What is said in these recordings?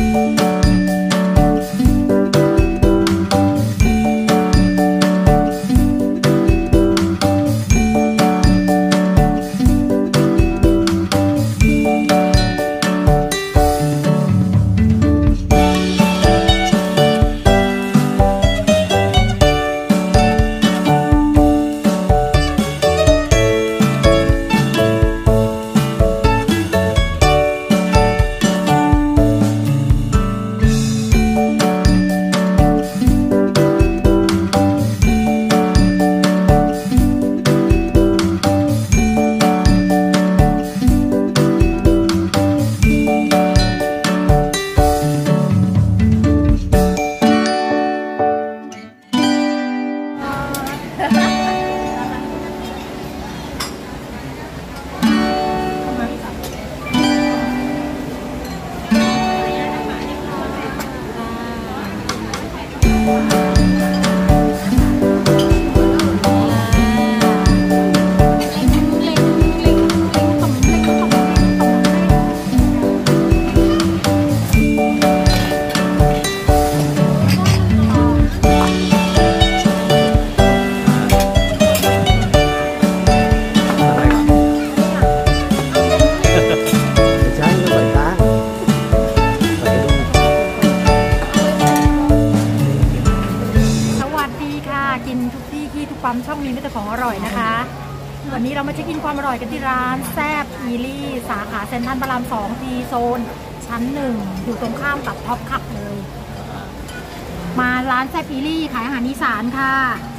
ปั๊มช่องนี้มีแต่ของอร่อยนะคะวันนี้เรามาเช็คอินความอร่อยกันที่ร้านแซ่บอีลี่สาขาเซ็นทรัลพระราม2ทีโซนชั้น1อยู่ตรงข้ามกับท็อปคับเลยมาร้านแซ่บอีลี่ขายอาหารอีสานค่ะ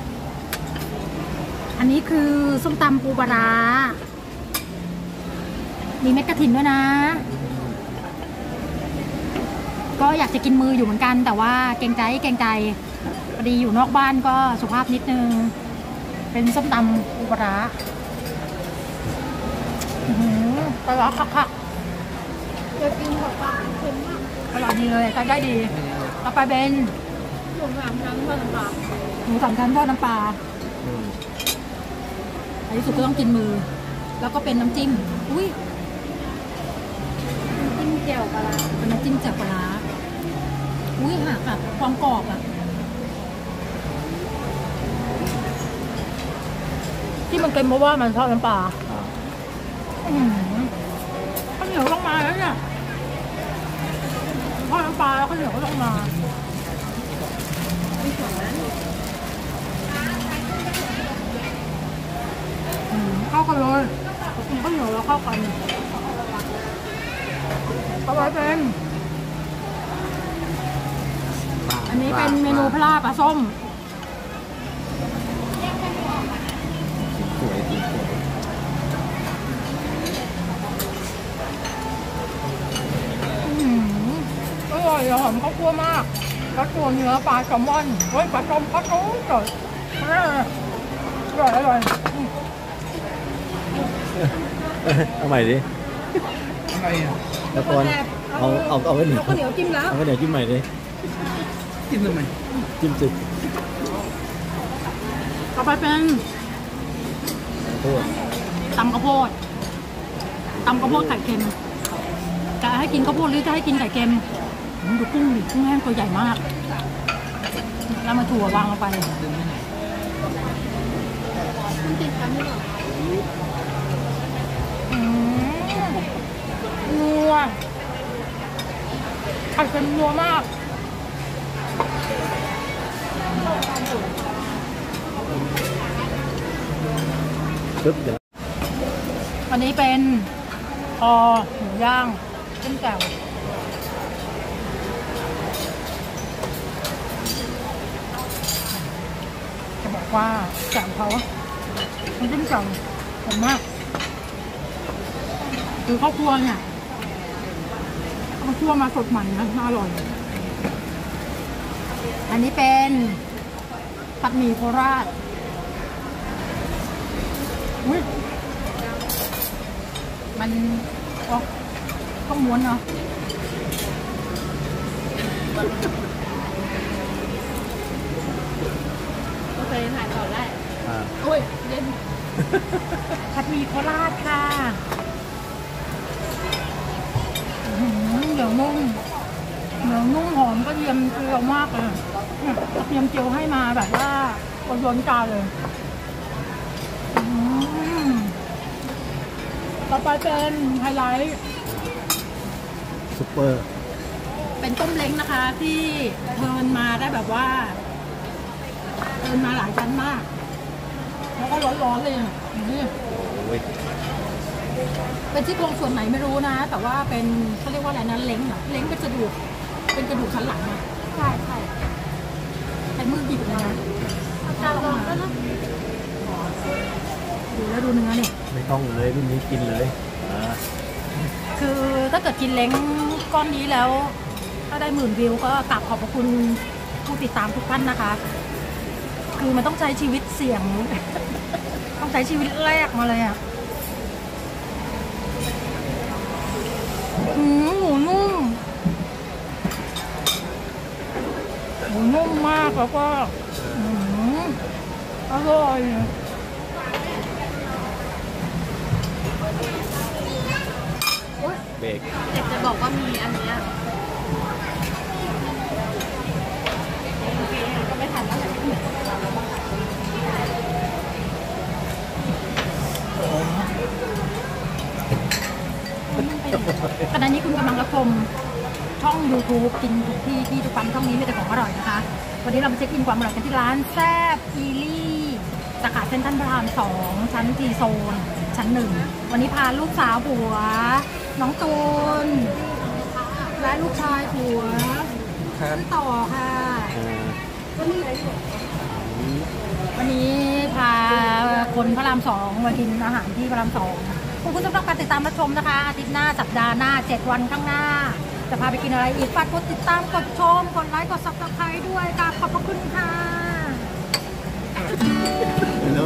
อันนี้คือส้มตำปูปลาร้ามีเม็ดกระถินด้วยนะก็อยากจะกินมืออยู่เหมือนกันแต่ว่าเกรงใจพอดีอยู่นอกบ้านก็สุภาพนิดนึงเป็นส้มตำปูปลาร้าปลาร้าคักๆจะกินกับปลาเค็มมากอร่อยดีเลยได้ดีต่อไปเป็นหมูสามชั้นทอดน้ำปลาในที่สุดก็ต้องกินมือแล้วก็เป็นน้ำจิ้มอุ้ยน้ำจิ้มแจ่วปลาร้าเป็นน้ำจิ้มแจ่วปลาร้าอุ้ยหักแบบความกรอบอะที่มันเค็มเพราะว่ามันทอดน้ำปลาข้าวเหนียวต้องมาแล้วเนี่ยทอดน้ำปลาแล้วข้าวเหนียวก็ต้องมาเข้ากันเลยกินข้าวเหนียวแล้วเข้ากันต่อไปเป็นอันนี้เป็นเมนูปลาส้มอร่อยหอมข้าวคั่วมากแล้วตัวเนื้อปลาแซลมอนเฮ้ยปลาส้มอร่อยเอาใหม่ดิอะไรอ่ะแล้วก่อนเอาข้าวเหนียวจิ้มแล้วเอาข้าวเหนียวจิ้มใหม่ดิจิ้มทำไมจิ้มสิต่อไปเป็นตำข้าวโพดไข่เค็มจะให้กินข้าวโพดหรือจะให้กินไข่เค็มดูกุ้งดิกุ้งแห้งตัวใหญ่มากแล้วมาถั่ววางลงไปนัวไข่เค็มนัวมากอันนี้เป็นคอหมูย่างจิ้มแจ่วจะบอกว่าแจ่วเขามันจิ้มแจ่วหอมมากคือข้าวคั่วเนี่ยข้าวคั่วมาสดใหม่นะน่าอร่อยอันนี้เป็นผัดหมี่โคราชมันต้องม้วนเนาะโอเคถ่ายต่อได้โอ้ยเย็นผัดหมี่โคราชค่ะเหลืองนุ่มทียมเจียวมากเลยกระเทียมเจียวให้มาแบบว่าล้นๆจานเลยต่อไปเป็นไฮไลท์ซุปเปอร์เป็นต้มเล้งนะคะที่เทิร์นมาได้แบบว่าเทิร์นมาหลายชั้นมากแล้วก็ร้อนๆเลยนี่เป็นที่โครงส่วนไหนไม่รู้นะแต่ว่าเป็นเขาเรียกว่าอะไรนะเล้งเหรอเล้งเป็นกระดูกสันหลังอ่ะใช่เป็นมือหยิบเลยนะจานร้อนแล้วนะดูแล้วดูเนื้อเนี่ยไม่ต้องเลยรุ่นนี้กินเลยคือถ้าเกิดกินเล้งก้อนนี้แล้วถ้าได้10,000 วิวก็กราบขอบพระคุณผู้ติดตามทุกท่านนะคะคือมันต้องใช้ชีวิตเสี่ยงต้องใช้ชีวิตแรกมาเลยอ่ะหมูนุ่มมากแล้วก็อร่อยเบรกเด็กจะบอกว่ามีอันนี้ก็ไม่ทันแล้วขณะนี้คุณกำลังรับชมช่อง YouTube กินทุกที่ที่ทุกปั๊มช่องนี้มีแต่ของอร่อยนะคะวันนี้เรามาเช็คอินความอร่อยกันที่ร้านแซ่บอีลี่สาขาเซ็นทรัลพระราม2ชั้นทีโซนชั้น1วันนี้พาลูกสาวผัวน้องตูนและลูกชายผัวชื่อต่อค่ะวันนี้พาคนพระราม2มากินอาหารที่พระราม2ขอบคุณสำหรับการติดตามรับชมนะคะอาทิตย์หน้าสัปดาห์หน้า7 วันข้างหน้าจะพาไปกินอะไรอีกฝากกดติดตามกดชมกดไลค์กด Subscribe ด้วยค่ะขอบพระคุณค่ะ